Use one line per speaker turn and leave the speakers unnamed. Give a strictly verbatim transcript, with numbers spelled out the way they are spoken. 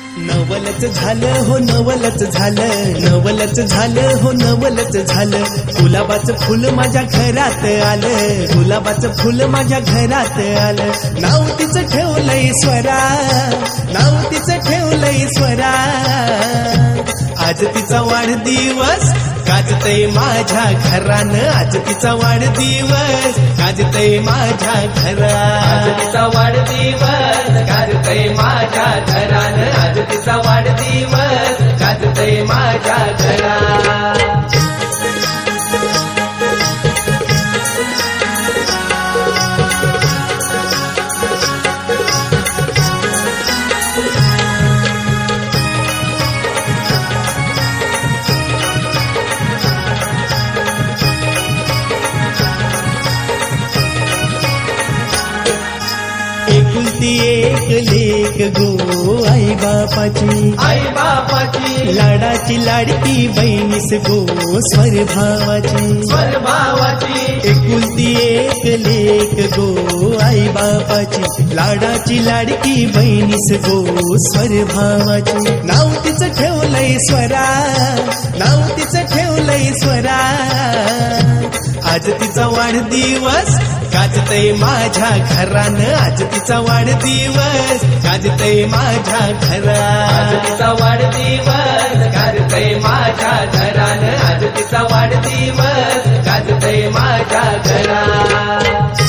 नवलच झालं हो नवलच झालं, नवलच झालं हो नवलच झालं. गुलाबाचं फुल माझ्या घरात आलं, गुलाबाचं फुल माझ्या घरात आलं. नाव तिचं ठेवलंय स्वरा, नाव तिचं ठेवलंय स्वरा. आज तिचा वाढदिवस गाजतय माझ्या घरानं, आज तिचा वाढदिवस गाजतय माझ्या घरात.
आज तिचा वाढदिवस गाजतय माझ्या घरानं, आज तिचा वाढदिवस गाजतय माझ्या घरात.
एकुलती एक लेक गो आई बापाची,
आई बापाची
लाडाची लाडकी बहिणीस गो स्वर भावाची,
स्वर भावाची.
एकुलती एक लेक गो आई बापाची, लाडाची लाडकी बहिणीस गो स्वर भावाची. नाव तिचं ठेवलंय स्वरा, नाव तिचं ठेवलंय स्वरा. आज तिचा वाढदिवस गाजतय माझ्या घरानं, आज तिचा वाढदिवस गाजतय माझ्या घरात.
आज तिचा वाढदिवस गाजतय माझ्या घरानं, आज तिचा वाढदिवस गाजतय माझ्या घरात.